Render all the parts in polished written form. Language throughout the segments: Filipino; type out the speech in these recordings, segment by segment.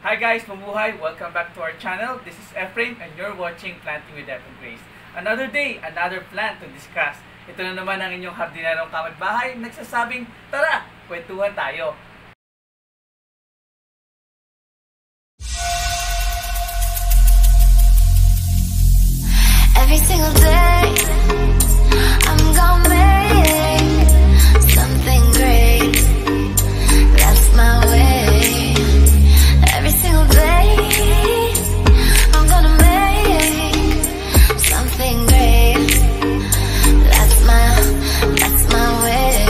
Hi guys, mabuhay! Welcome back to our channel. This is Ephraim and you're watching Planting with Eph and Grace. Another day, another plant to discuss. Ito na naman ang inyong hardinerong kapitbahay nagsasabing, tara, kwentuhan tayo. Every single day I'm gonna make something great. That's my way. Every single day I'm gonna make something great. That's my way.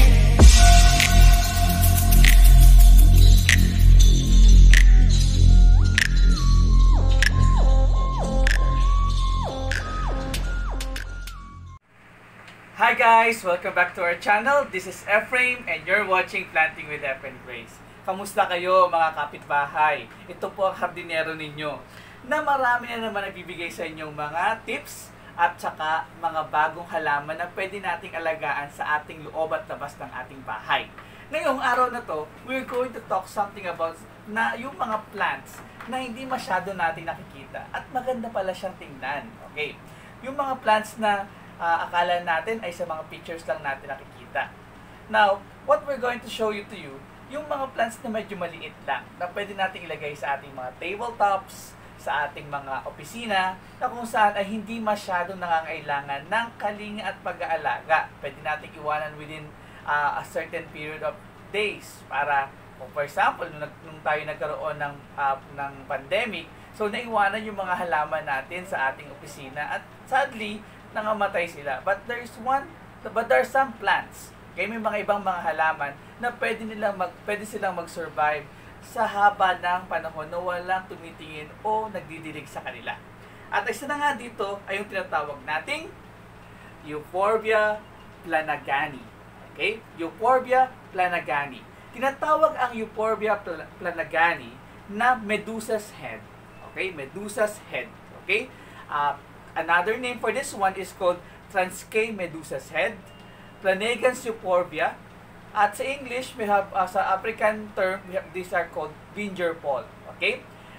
Hi guys! Welcome back to our channel. This is Ephraim and you're watching Planting with Eph and Grace. Kamusta kayo mga kapitbahay? Ito po ang hardinero ninyo na marami na naman nagbibigay sa inyong mga tips at saka mga bagong halaman na pwede nating alagaan sa ating loob at labas ng ating bahay. Ngayong araw na to, we're going to talk something about na yung mga plants na hindi masyado natin nakikita at maganda pala siyang tingnan. Okay? Yung mga plants na akala natin ay sa mga pictures lang natin nakikita. Now, what we're going to show you yung mga plants na medyo maliit lang, na pwede natin ilagay sa ating mga tabletops, sa ating mga opisina, na kung saan ay hindi masyadong nangangailangan ng kalinga at pag-aalaga. Pwede natin iwanan within a certain period of days. Para, for example, nung tayo nagkaroon ng pandemic, so naiwanan yung mga halaman natin sa ating opisina at sadly, nangamatay sila. But there are some plants, okay, may mga ibang mga halaman na pwede silang mag-survive sa haba ng panahon na walang tumitingin o nagdidilig sa kanila. At isa na nga dito ay yung tinatawag nating Euphorbia planagani. Okay? Euphorbia planagani. Tinatawag ang Euphorbia planagani na Medusa's head. Okay? Medusa's head. Okay? Another name for this one is called Transkei Medusa's head, Planagans Euphorbia, at sa English, we have, sa African term, these are called Binger Paul. Okay?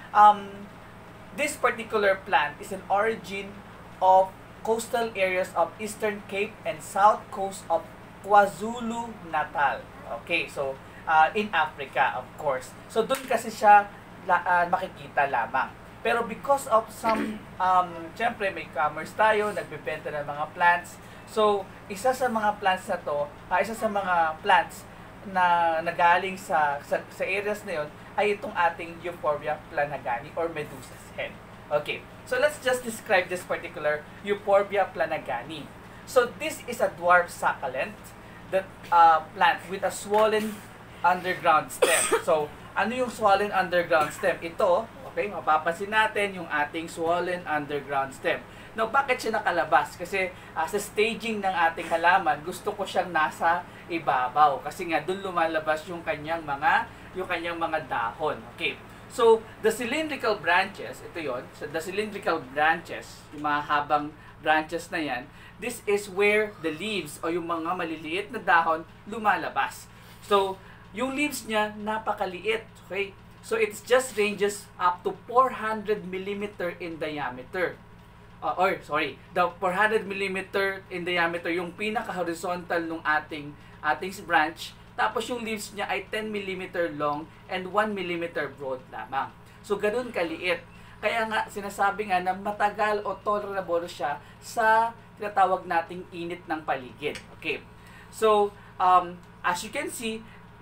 This particular plant is an origin of coastal areas of Eastern Cape and South Coast of KwaZulu-Natal. Okay, so in Africa, of course. So doon kasi siya makikita lamang. Pero because of some, syempre may commerce tayo, nagbebenta ng mga plants. So, isa sa mga plants na to, isa sa mga plants na nagaling sa areas na yon ay itong ating Euphorbia planagani or Medusa's head. Okay, so let's just describe this particular Euphorbia planagani. So, this is a dwarf succulent that plant with a swollen underground stem. So, ano yung swollen underground stem? Ito, okay, mapapansin natin yung ating swollen underground stem. Now, bakit siya nakalabas? Kasi sa staging ng ating halaman, gusto ko siyang nasa ibabaw. Kasi nga, doon lumalabas yung kanyang mga dahon. Okay. So, the cylindrical branches, ito yon. So, the cylindrical branches, yung mga habang branches na yan, this is where the leaves o yung mga maliliit na dahon lumalabas. So, yung leaves niya, napakaliit. Okay. So, it just ranges up to 400 millimeter in diameter. The 400 millimeter in diameter, yung pinaka-horizontal nung ating branch. Tapos, yung leaves niya ay 10 millimeter long and 1 millimeter broad lamang. So, ganun kaliit. Kaya nga, sinasabi nga na matagal o tolerable siya sa tinatawag nating init ng paligid. Okay. So, as you can see,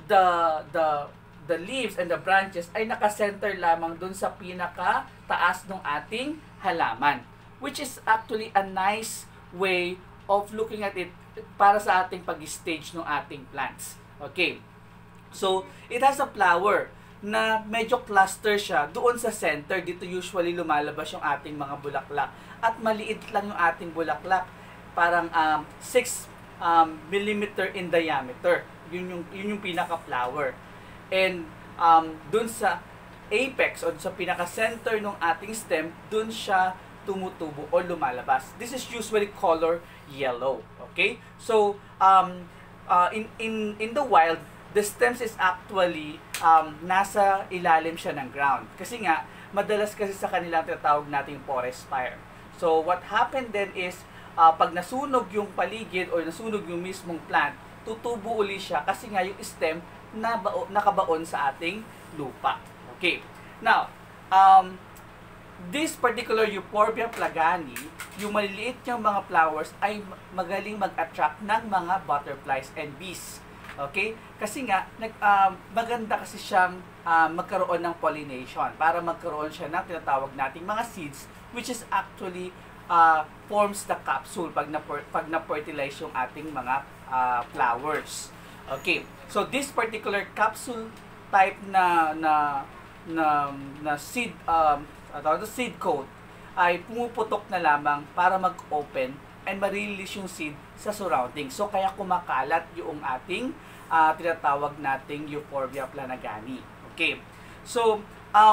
the leaves and the branches ay naka-center lamang dun sa pinaka-taas ng ating halaman, which is actually a nice way of looking at it para sa ating pag-stage ng ating plants. Okay. So, it has a flower na medyo cluster siya doon sa center. Dito usually lumalabas yung ating mga bulaklak. At maliit lang yung ating bulaklak. Parang 6 millimeter in diameter. Yun yung pinaka-flower. And dun sa apex o sa pinaka-center ng ating stem, dun siya tumutubo o lumalabas. This is usually color yellow. Okay? So, in the wild, the stems is actually nasa ilalim siya ng ground. Kasi nga, madalas kasi sa kanilang tinatawag nating forest fire. So, what happened then is, pag nasunog yung paligid or nasunog yung mismong plant, tutubo uli siya kasi nga yung stem nakabaon sa ating lupa. Okay. Now, this particular Euphorbia plagani, yung maliliit niyang mga flowers ay magaling mag-attract ng mga butterflies and bees. Okay? Kasi nga, maganda kasi siyang magkaroon ng pollination para magkaroon siya ng tinatawag nating mga seeds, which is actually forms the capsule pag na-fertilize yung ating mga flowers. Okay. So, this particular capsule type na seed seed coat ay pumuputok na lamang para mag-open and ma-release yung seed sa surrounding. So, kaya kumakalat yung ating tinatawag nating Euphorbia planagani. Okay. So,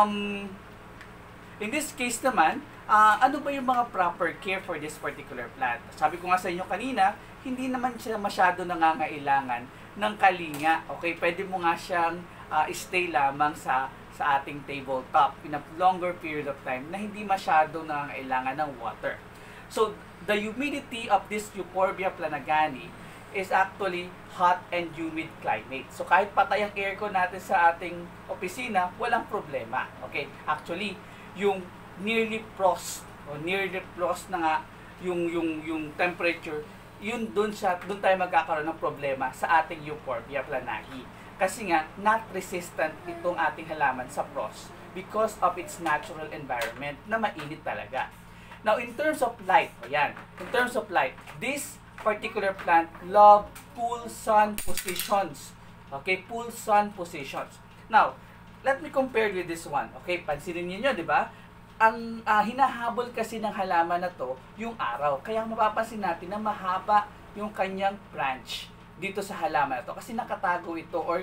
in this case naman, ano ba yung mga proper care for this particular plant? Sabi ko nga sa inyo kanina, hindi naman siya masyado nangangailangan ng kalinga. Okay, pwede mo nga siyang stay lamang sa ating tabletop in a longer period of time na hindi masyado nangangailangan ng water. So, the humidity of this Euphorbia planagani is actually hot and humid climate. So, kahit patay ang aircon natin sa ating opisina, walang problema. Okay, actually, yung nearly frost na nga yung temperature, doon tayo magkakaroon ng problema sa ating Euphorbia planahi. Kasi nga, not resistant itong ating halaman sa frost because of its natural environment na mainit talaga. Now, in terms of light, this particular plant love cool sun positions. Okay, cool sun positions. Now, let me compare with this one. Okay, pansinin niyo, di ba? Ang hinahabol kasi ng halaman na to, yung araw. Kaya mapapansin natin na mahaba yung kanyang branch dito sa halaman na to. Kasi nakatago ito or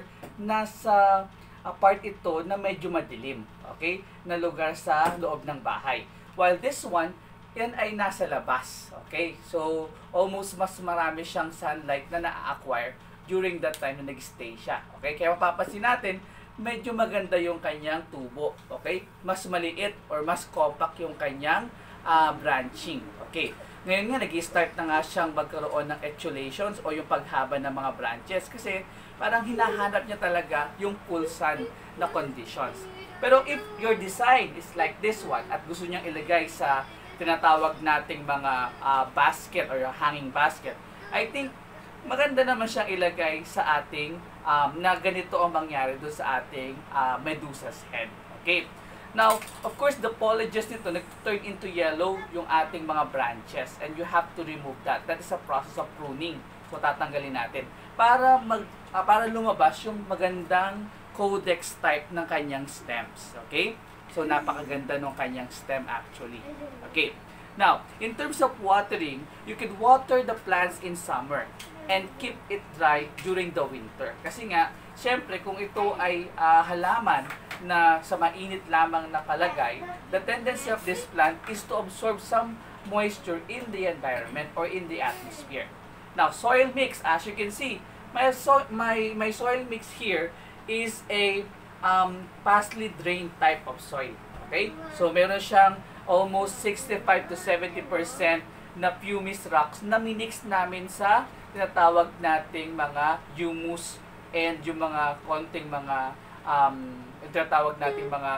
nasa part ito na medyo madilim. Okay? Na lugar sa loob ng bahay. While this one, yan ay nasa labas. Okay? So, almost mas marami siyang sunlight na na-acquire during that time na nag-stay siya. Okay? Kaya mapapansin natin, medyo maganda yung kanyang tubo. Okay? Mas maliit or mas compact yung kanyang branching. Okay? Ngayon nga, nag-start na nga siyang magkaroon ng etiolations o yung paghaba ng mga branches kasi parang hinahanap niya talaga yung cool sun na conditions. Pero if your design is like this one at gusto niyang ilagay sa tinatawag nating mga basket or hanging basket, I think maganda naman siyang ilagay sa ating na ganito ang mangyari doon sa ating medusa's head. Okay? Now, of course, the foliages nito nag-turn into yellow yung ating mga branches and you have to remove that. That is a process of pruning. So, tatanggalin natin para lumabas yung magandang codex type ng kanyang stems. Okay? So, napakaganda ng kanyang stem actually. Okay? Now, in terms of watering, you can water the plants in summer and keep it dry during the winter. Kasi nga, syempre, kung ito ay halaman na sa mainit lamang nakalagay, the tendency of this plant is to absorb some moisture in the environment or in the atmosphere. Now, soil mix, as you can see, my soil mix here is a partially drained type of soil. Okay? So, meron siyang almost 65 to 70% na pumice rocks na minix namin sa tinatawag nating mga humus and yung mga konting mga tinatawag nating mga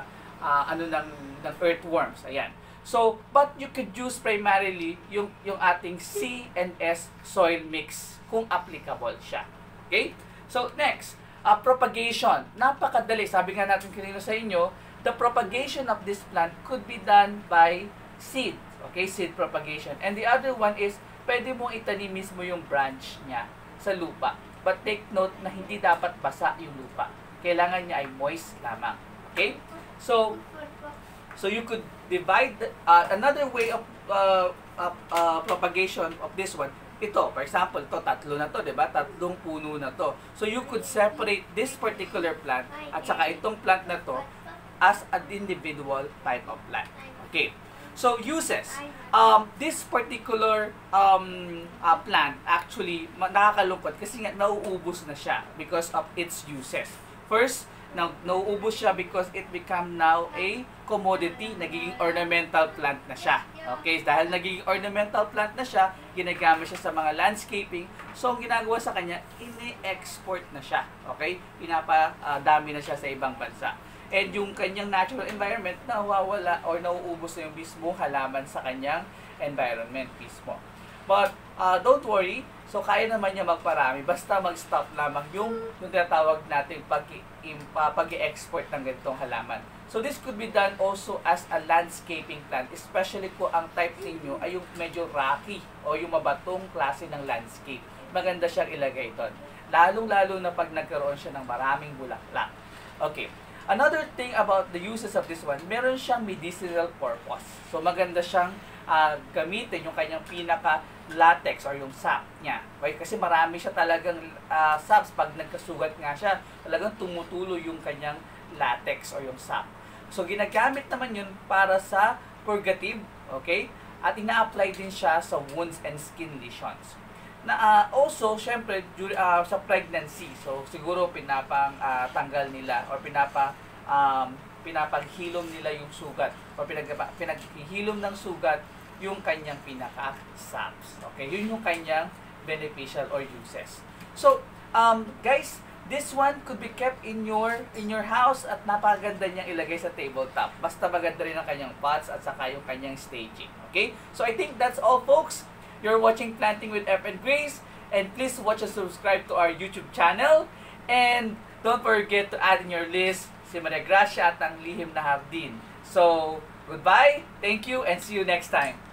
ng earthworms. Ayan. So, but you could use primarily yung ating C and S soil mix kung applicable siya. Okay? So, next, propagation. Napakadali. Sabi nga natin kanina sa inyo, the propagation of this plant could be done by seed. Okay? Seed propagation. And the other one is, pwede mong itanim mismo yung branch niya sa lupa. But take note na hindi dapat basa yung lupa. Kailangan niya ay moist lamang. Okay? So you could divide another way of propagation of this one. Ito, for example, tatlo na to, 'di ba? Tatlong puno na to. So you could separate this particular plant at saka itong plant na to as an individual type of plant. Okay. So, uses. This particular plant, actually, nakakalungkot kasi nga nauubos na siya because of its uses. First, nauubos siya because it become now a commodity, nagiging ornamental plant na siya. Okay, dahil nagiging ornamental plant na siya, ginagamit siya sa mga landscaping. So, ang ginagawa sa kanya, ini-export na siya. Okay, pinapadami na siya sa ibang bansa. And yung kanyang natural environment, nawawala or nauubos na yung mismo halaman sa kanyang environment mismo. But, don't worry. So, kaya naman niya magparami. Basta mag-stop lamang yung tinatawag natin pag-i-export ng ganitong halaman. So, this could be done also as a landscaping plant. Especially kung ang type ninyo ay yung medyo rocky o yung mabatong klase ng landscape. Maganda siyang ilagay doon. Lalong-lalo na pag nagkaroon siya ng maraming bulaklak. Okay. Another thing about the uses of this one, meron siyang medicinal purpose. So, maganda siyang gamitin yung kanyang pinaka-latex or yung sap niya. Okay? Kasi marami siya talagang saps. Pag nagkasugat nga siya, talagang tumutulo yung kanyang latex or yung sap. So, ginagamit naman yun para sa purgative. Okay? At ina-apply din siya sa wounds and skin lesions. Also, syempre, sa pregnancy, so siguro pinapang-tanggal nila or pinapaghilom nila yung sugat o pinaghihilom ng sugat yung kanyang pinaka-saps. Okay, yun yung kanyang beneficial or uses. So, guys, this one could be kept in your house at napakaganda niyang ilagay sa tabletop. Basta maganda rin ang kanyang pots at saka yung kanyang staging. Okay? So, I think that's all, folks. You're watching Planting with F and Grace, and please watch and subscribe to our YouTube channel. And don't forget to add in your list si Maria Gracia at ang Lihim na Hardin. So, goodbye, thank you, and see you next time.